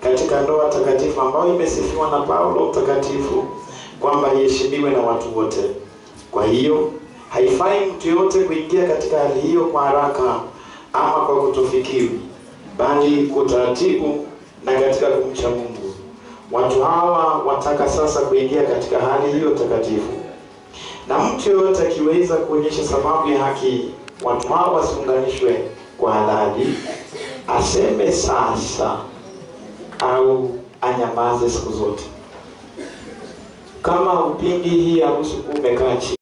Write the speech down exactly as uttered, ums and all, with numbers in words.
katika ndoa takatifu ambayo imesifiwa na Paulo mtakatifu kwamba iheshimiwe na watu wote. Kwa hiyo haifai mtu yote kuingia katika hali hiyo kwa haraka ama kwa kutofikiri, bali kwa taratibu na katika kumcha Mungu. Watu hawa wataka sasa kuingia katika hali hiyo takatifu, na mtu yote akiweza kuonyesha sababu ya haki watu hawa wasiunganishwe kwa halali, aseme sasa au anyamaze siku zote. Kama upingi hii harusi umekaa chini